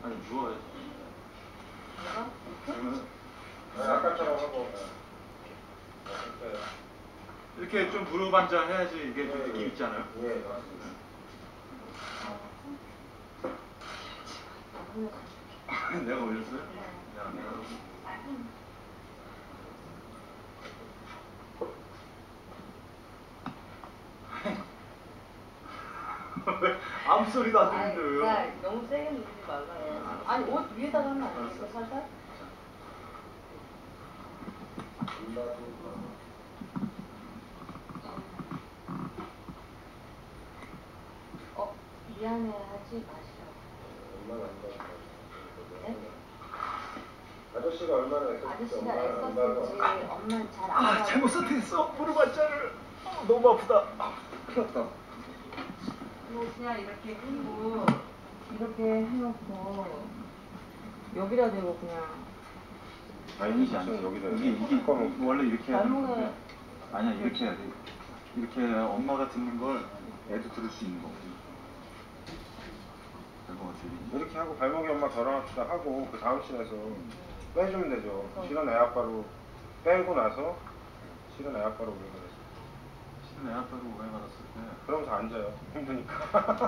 아니 누워야지. 내가? 그러면 아까처럼 하고. 이렇게 좀 무릎 앉아 해야지 이게 좀 느낌 있잖아요. 예, 맞습니다. 내가 올렸어요? 야, 내가. 왜 아무 소리도 안 들리는데요? 야, 너무 세게 누르지 말라요. 아니 옷 위에다가 하면 안 되겠어, 살살? 미안해 하지 마시라고. 얼마나 안 받았어? 네? 아저씨가 얼마나 애썼을지 아저씨가 엄마는 안 애썼을지 받아. 엄마는 잘 알아. 잘못 선택했어. 무릎 앉아를. 너무 아프다. 큰일 났다. 뭐 그냥 이렇게 끼고 이렇게 해놓고 여기다 대고 그냥 아니지 않아. 여기다 이게 원래 이렇게 해야 발목에 되는데. 아니야 이렇게 해야 돼. 이렇게 해야 엄마가 듣는 걸 애도 들을 수 있는 거거든. 이렇게 하고 발목에 엄마 덜어놨다 하고 그 다음 씬에서 빼주면 되죠. 실은 애 아빠로 빼고 나서 실은 애 아빠로 오해받았을 때. 실은 애 아빠로 오해받았을 때. 그러면서 앉아요. 힘드니까.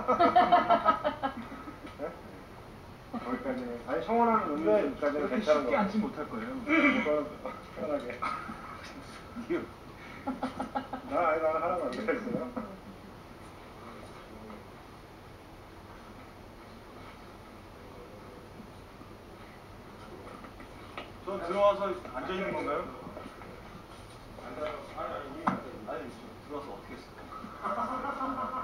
네? 거기까지는. 아니 청원하는 의미까지는 괜찮은 거. 쉽게 앉지 못할 거예요. 편하게. 나는 하나도 안 들어있어요. 전 들어와서 앉아 있는 건가요? 아니 들어와서 어떻게 했을까?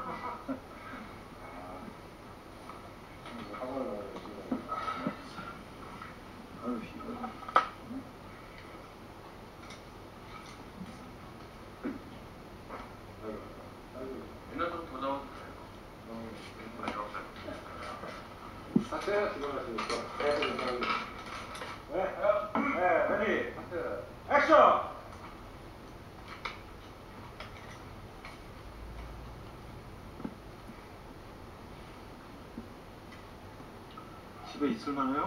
아유 옛날 좀더 나와도 하트 들어갔으니까. 레디 액션. 집에 있을만해요?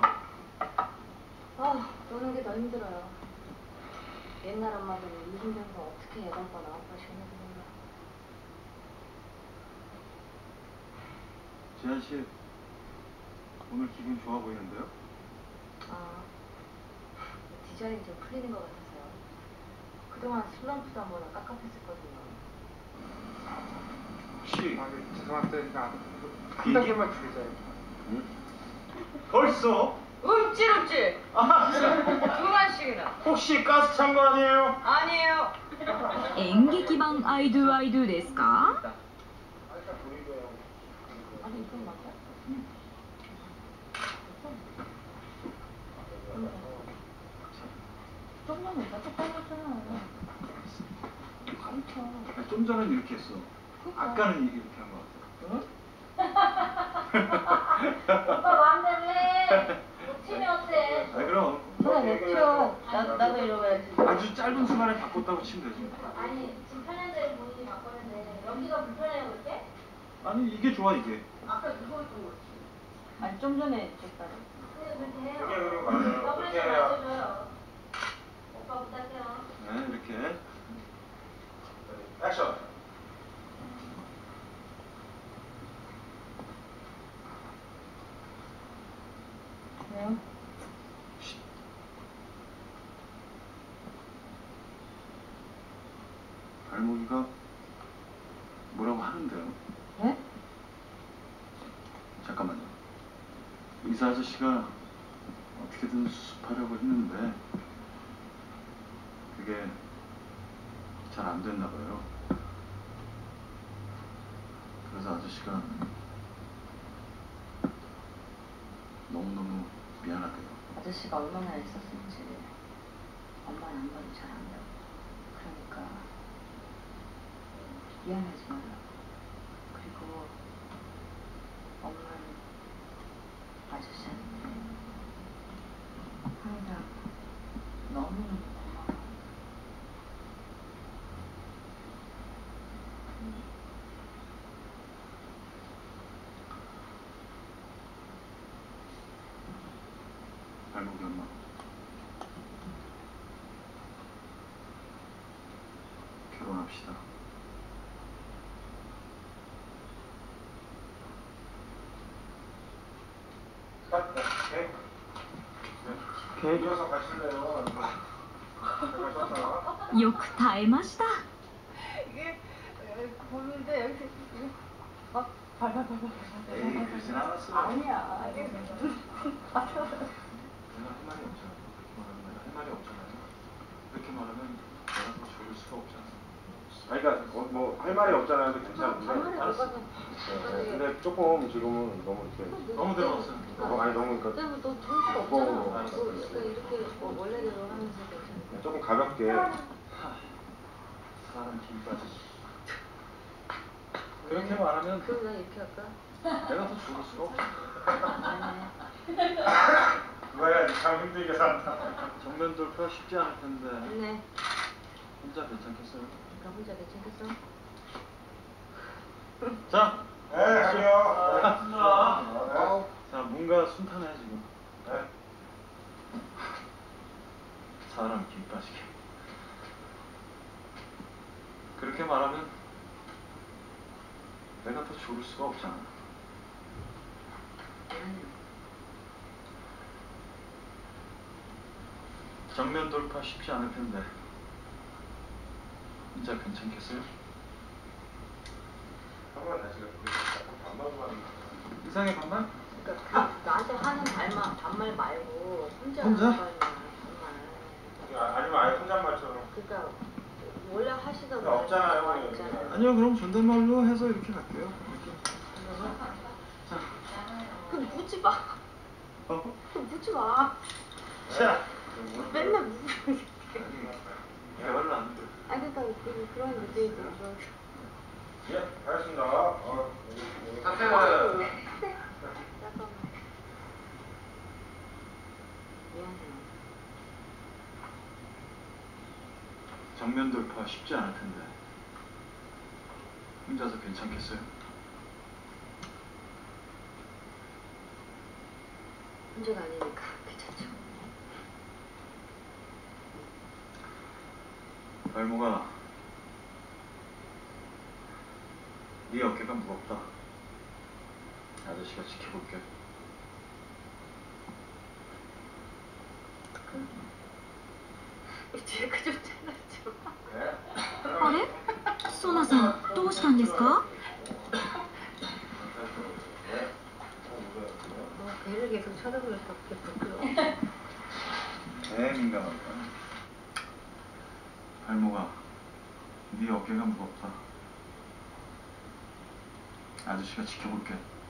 노는 게 더 힘들어요. 옛날 엄마들은 이 힘든 거 어떻게 8번, 9번씩 해내는 거야. 재한 씨 오늘 기분 좋아 보이는데요? 디자인이 좀 풀리는 것 같아서요. 그동안 슬럼프도 한번 깝깝했었거든요. 혹시 죄송한데 한 단계만 줄이자요. 응? 벌써? 움찔움찔! 두 번씩이나. 혹시 가스 찬 거 아니에요? 아니에요. 演劇版アイドゥアイドゥですか? 아니 이건 맞아? 조금만 내가 똑같았잖아. 아니, 좀 전엔 이렇게 했어. 아까는 이렇게 한 거 같아. 오빠 마음대로 해. 놓치면 어때? 아 그럼. 그래 놓쳐. 나도 이러고야지. 아주 짧은 순간에 바꿨다고 치면 되지. 아니 지금 편한 대로 본인이 바꿨는데 여기가 불편해요 그렇게? 아니 이게 좋아 이게. 아까 이거 했던 거지. 아니 좀 전에 줬다. 그래 그렇게 해요. 그게 그리고 맞아요. 더블에서 그렇게 해야. 맞춰줘요. 오빠 부탁해요. 네 이렇게. 액션. 왜요? 발목이가 뭐라고 하는데요? 네? 잠깐만요. 의사 아저씨가 어떻게든 수습하려고 했는데 그게 잘 안 됐나 봐요. 그래서 아저씨가 너무너무 미안하대요. 아저씨가 얼마나 애썼을지 엄마는 안 봐도 잘 안다고. 그러니까 미안하지 말라고. 그리고 엄마는 아저씨한테 항상 너무너무 고마워. 발목이 엄마. 결혼합시다. 케이크 이어서 가실래요? 제가 쳤다가 よく耐えました 이게 보는데 여기서 이게 막 발발발발. 에이, 그러진 않았어. 아니야. 이게 내가 할 말이 없잖아. 할 말이 없잖아요. 그렇게 말하면 내가 더 좋을 수가 없잖아. 아니 그러니까 뭐 할 말이 없잖아요. 괜찮은데. 반말이 알았어. 나가서. 네, 근데 조금 지금은 너무 이렇게 너무 들어갔어. 아니 너무 그러니까 그때는 너 좋을 수가 뭐, 없잖아. 그러니까 이렇게 뭐 원래대로 하면서 괜찮아. 조금 가볍게 사람 힘 빠지지. 그렇게 말하면 그럼 난 이렇게 할까? 내가 더 좋을 수가 없어. 아니. 그거야 참 힘들게 산다. 정면 돌파 쉽지 않을 텐데 네. 혼자 괜찮겠어요? 나 혼자 괜찮겠어? 자, 네, 할게요. 자 뭔가 순탄해 지금. 네. 사람 힘 빠지게. 그렇게 말하면 내가 더 좋을 수가 없잖아. 정면 돌파 쉽지 않을 텐데 진짜 괜찮겠어요? 한번 다시 반반만. 이상해 반말? 그러니까 나한테 하는 반말 말고 혼자 혼자? 하는 반말. 아니면 아예 혼잣말처럼. 그러니까 원래 하시던 근데 없잖아요, 말 여기. 있잖아요. 아니요 그럼 존댓말로 해서 이렇게 갈게요. 이렇게. 자, 그럼 묻지 마. 어? 그럼 묻지 마. 자, 맨날 묻는 대화를 안 돼. 아 그러니까 그런 느낌이 들어. 예, 알겠습니다. 잠깐만. 미안해. 정면 돌파 쉽지 않을 텐데 혼자서 괜찮겠어요? 문제가 아니니까 괜찮죠. 발모가 네 어깨가 무겁다. 아저씨가 지켜볼게. 뒤에 그좀 잘라줘. あれソナさんどうしたんですか 배를 계속 쳐다보면서 그렇게 부끄러워. 개 민감하다. 발모가 네 어깨가 무겁다. 아저씨가 지켜볼게.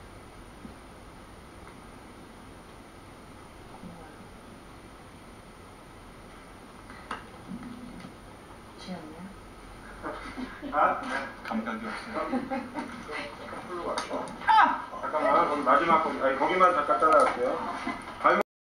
지었냐? 감각이 없어요. 잠깐만, 거기 마지막 거기만 잠깐 잘라갈게요.